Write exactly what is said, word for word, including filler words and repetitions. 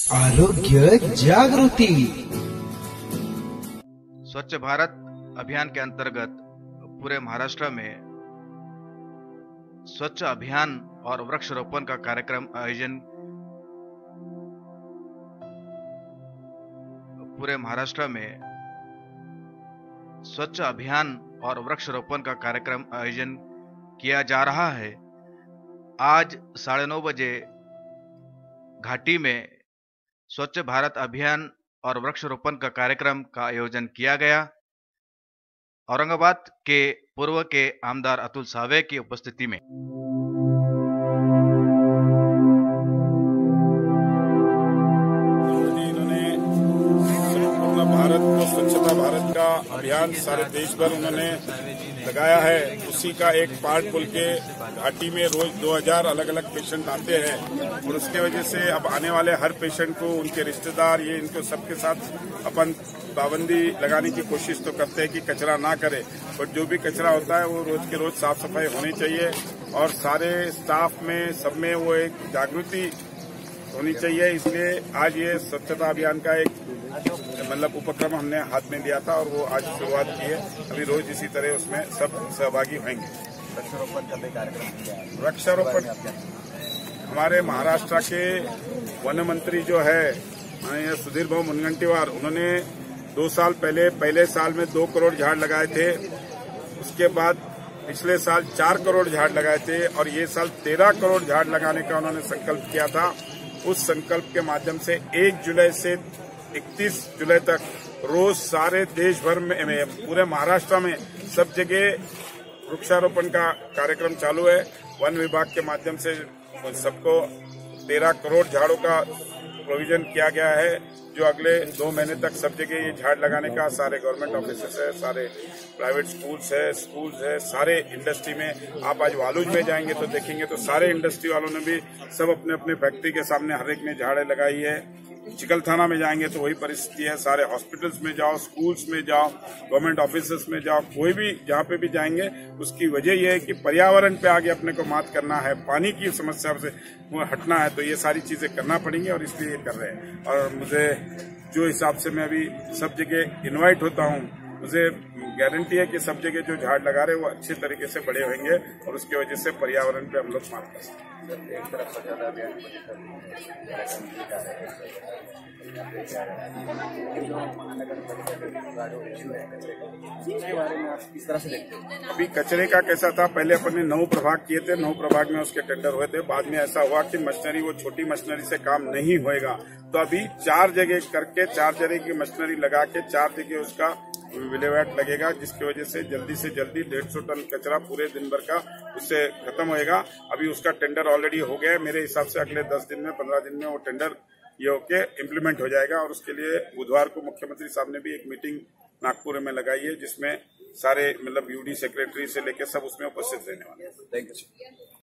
आरोग्य जागृति। स्वच्छ भारत अभियान के अंतर्गत पूरे महाराष्ट्र में स्वच्छ अभियान और वृक्षारोपण का कार्यक्रम आयोजन पूरे महाराष्ट्र में स्वच्छ अभियान और वृक्षारोपण का कार्यक्रम आयोजन किया जा रहा है। आज साढ़े नौ बजे घाटी में स्वच्छ भारत अभियान और वृक्षारोपण का कार्यक्रम का आयोजन किया गया। औरंगाबाद के पूर्व के आमदार अतुल सावे की उपस्थिति में इन्होंने संपूर्ण भारत को स्वच्छता भारत का अभियान सारे देश भर उन्होंने लगाया है। उसी का एक पार्ट बोल के घाटी में रोज दो हज़ार अलग अलग पेशेंट आते हैं और उसके वजह से अब आने वाले हर पेशेंट को उनके रिश्तेदार ये इनको सबके साथ अपन पाबंदी लगाने की कोशिश तो करते हैं कि कचरा ना करे, पर जो भी कचरा होता है वो रोज के रोज साफ सफाई होनी चाहिए और सारे स्टाफ में सब में वो एक जागृति होनी चाहिए। इसलिए आज ये स्वच्छता अभियान का एक मतलब उपक्रम हमने हाथ में लिया था और वो आज शुरुआत की है। अभी रोज इसी तरह उसमें सब सहभागी होंगे। वृक्षारोपण का भी कार्यक्रम वृक्षारोपण हमारे महाराष्ट्र के वन मंत्री जो है माननीय सुधीर भाऊ मुनगंटीवार, उन्होंने दो साल पहले पहले साल में दो करोड़ झाड़ लगाए थे। उसके बाद पिछले साल चार करोड़ झाड़ लगाए थे और ये साल तेरह करोड़ झाड़ लगाने का उन्होंने संकल्प किया था। उस संकल्प के माध्यम से एक जुलाई से इकतीस जुलाई तक रोज सारे देश भर में पूरे महाराष्ट्र में सब जगह वृक्षारोपण का कार्यक्रम चालू है। वन विभाग के माध्यम से सबको तेरह करोड़ झाड़ों का प्रोविजन किया गया है, जो अगले दो महीने तक सब जगह ये झाड़ लगाने का सारे गवर्नमेंट ऑफिसेस है, सारे प्राइवेट स्कूल्स है, स्कूल्स है, सारे इंडस्ट्री में आप आज वालूज में जाएंगे तो देखेंगे तो सारे इंडस्ट्री वालों ने भी सब अपने अपने फैक्ट्री के सामने हर एक ने झाड़ें लगाई है। चिकलथाना में जाएंगे तो वही परिस्थिति है। सारे हॉस्पिटल्स में जाओ, स्कूल्स में जाओ, गवर्नमेंट ऑफिसेस में जाओ, कोई भी जहाँ पे भी जाएंगे उसकी वजह यह है कि पर्यावरण पे आगे अपने को मात करना है, पानी की समस्या से हटना है, तो ये सारी चीजें करना पड़ेंगी और इसलिए ये कर रहे हैं। और मुझे जो हिसाब से मैं अभी सब जगह इन्वाइट होता हूँ, मुझे गारंटी है कि सब जगह जो झाड़ लगा रहे हैं वो अच्छे तरीके से बड़े होंगे और उसकी वजह से पर्यावरण पे हम लोग मात कर सकते हैं। एक तरफ स्वच्छता अभियान इसके बारे में आप किस तरह से देखते हैं? अभी कचरे का कैसा था, पहले अपन ने नौ प्रभाग किए थे, नौ प्रभाग में उसके टेंडर हुए थे। बाद में ऐसा हुआ कि मशीनरी वो छोटी मशीनरी से काम नहीं होएगा, तो अभी चार जगह करके चार जगह की मशीनरी लगा के चार जगह उसका विलेवाट लगेगा, जिसकी वजह से जल्दी से जल्दी डेढ़ सौ टन कचरा पूरे दिन भर का उससे खत्म होएगा। अभी उसका टेंडर ऑलरेडी हो गया है। मेरे हिसाब से अगले दस दिन में पंद्रह दिन में वो टेंडर ये होके इम्प्लीमेंट हो जाएगा और उसके लिए बुधवार को मुख्यमंत्री साहब ने भी एक मीटिंग नागपुर में लगाई है, जिसमें सारे मतलब यूडी सेक्रेटरी से लेकर सब उसमें उपस्थित रहने वाले हैं। Thank you.